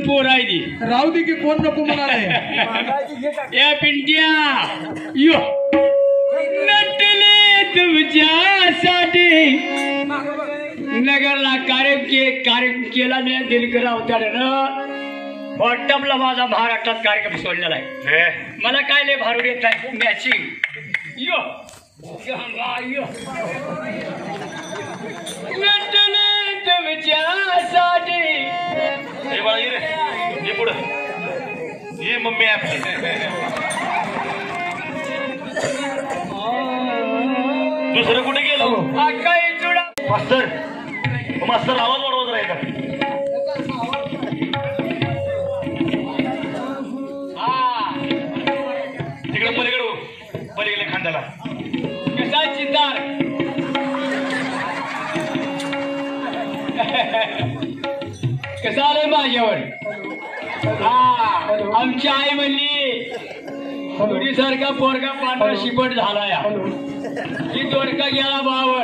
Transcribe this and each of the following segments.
पोर आहे ती राहू दे की कोण नको म्हणाले या पिंट्या यो नटले तुमच्यासाठी नगरला कार्यक्रम केला नाही दिलकर अवतारानं व्हॉट्सअपला माझा महाराष्ट्रात कार्यक्रम सोडलेला आहे मला काय लय भारूड येत नाही मॅचिंग यो यो नटले तुमच्यासाठी हे बाळा ये रे ये पुढं ये मम्मी आपली दुसरं कुठे गेलो काही जुडा मास्तर मास्तर आवाज वाढवत राहायचा तिकडे पलीकडे खांद्याला कसा चिंतार कसा आलंय माझ्यावर आमची आई म्हणली तुझीसारखा पोरगा पांढरा शिपट झाला या ही दोडका गेला बावर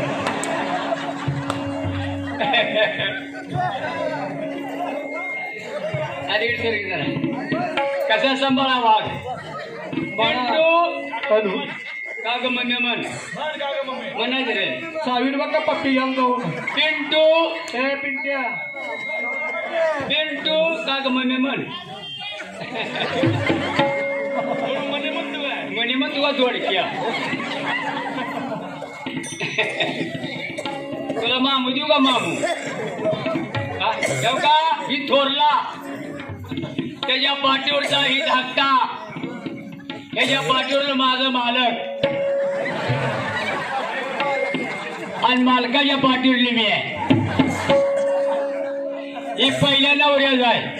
कसा सांभाळा वाघ का ग मम्मी म्हण म्हणायचं रे सावीर बघा पप्पी घेऊन जाऊ पिंटू हे पिंट्या पिंटू का ग मम्मी म्हण म्हणे मग तुला जोडक्या तुला मामू देऊ का मामू देऊ का ही थोरला त्याच्या पाठीवरचा ही धाकटा त्याच्या पाठीवर माझं मालक आणि मालकाच्या पाठीवरली मी आहे ही पहिल्या नवऱ्याच आहे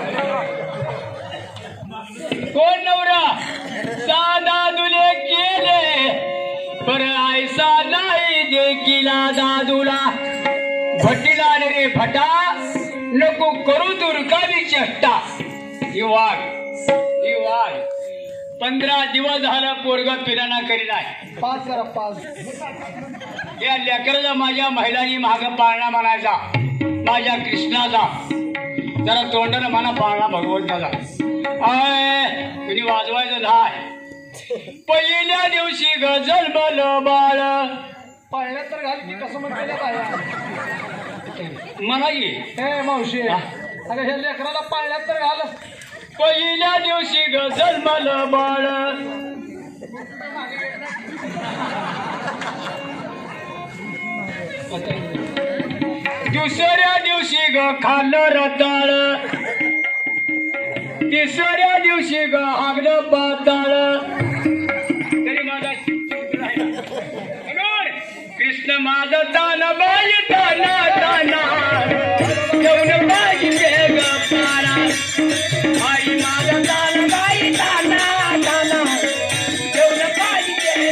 कोण नवरा साधा दुले केले पर ऐसा नाही देखीला दादूला भटीला रे भटा नको करू दुर्गावी चेष्टा ही वाघ 15 दिवस झाला पोरगा पिराणा करीलाय पाच करा पाच या लेकराचा माझ्या महिलांनी माग पाळणा म्हणायचा माझ्या कृष्णाचा जरा तोंडानं म्हणा पाळणा भगवंताचा कुणी वाजवायचं धाय पहिल्या दिवशी गजल बल बाळ पाळण्यात तर घाल की कसं म्हणते काय म्हणा की हे मावशी अगं हे लेकराला पाळण्यात तर घाल पहिल्या दिवशी गजल बल बाळ दुसऱ्या दिवशी ग खाल्लं रताळ तिसऱ्या दिवशी ग आगलं पाताळ तरी माझा कृष्ण माझा तान बाई ताना ताना येऊन पाहिजे ग पारा आई माझा तान बाई ताना ताना येऊन पाहिजे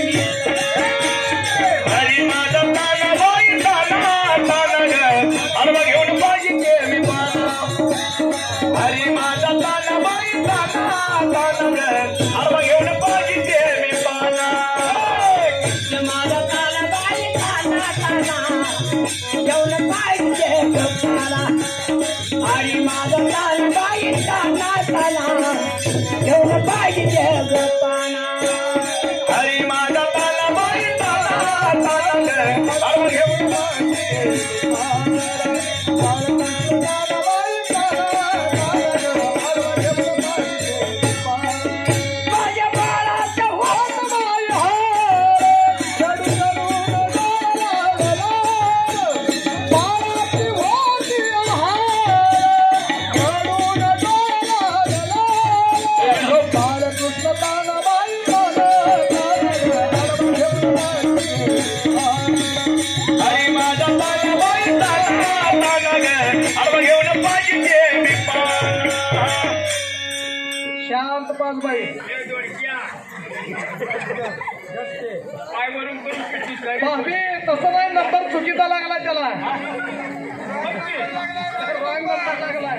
हरी माझा तान बाई ताना ताना ग अरे घेऊन पाहिजे मी पारा हरी माझा तान बाई ताना ताना ग अरे घेऊन पाहिजे मी पारा कृष्ण माझा तान बाई ताना ताना येऊन पाहिजे ग पारा हरी माझा तान बाई ताना ताना येऊन पाहिजे ग पारा हरी माझा तान बाई ताना ताना ग अरे घेऊन पाहिजे शांत पाच बाई भाभी तसं नाही नंबर चुकीचा लागला त्याला रॉंग नंबर लागलाय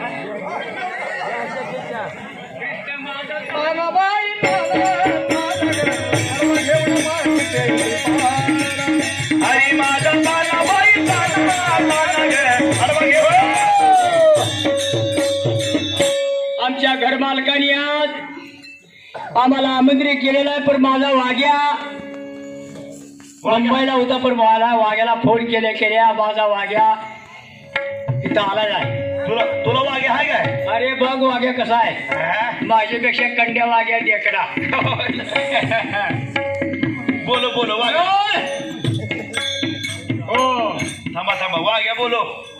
हरी माझा ताना बाई ताना ताना ग अरे आमच्या घर मालकाने आज आम्हाला आमंत्रित केलेलं आहे. पण माझा वाघ्या मुंबईला होता, पण मला वाघ्याला फोन केल्या माझा वाघ्या इथं आला नाही. तुला वागे हाय काय? अरे बघ वाघ्या कसा आहे, हा? माझ्यापेक्षा कंड्या वाघ्या देखडा. बोलो बोलो वाग्या. हो, थांबा वाग्या बोलो.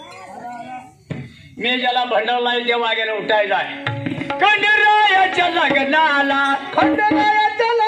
मी ज्याला भंडारला त्या वाघ्याला उठायचा आहे. खंडरायाच्या लग्नाला, खंडरायाच्या